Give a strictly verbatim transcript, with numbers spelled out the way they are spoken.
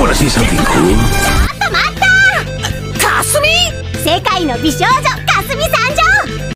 Wanna see something cool? ちょっと待った。かすみ、世界の美少女かすみ参上。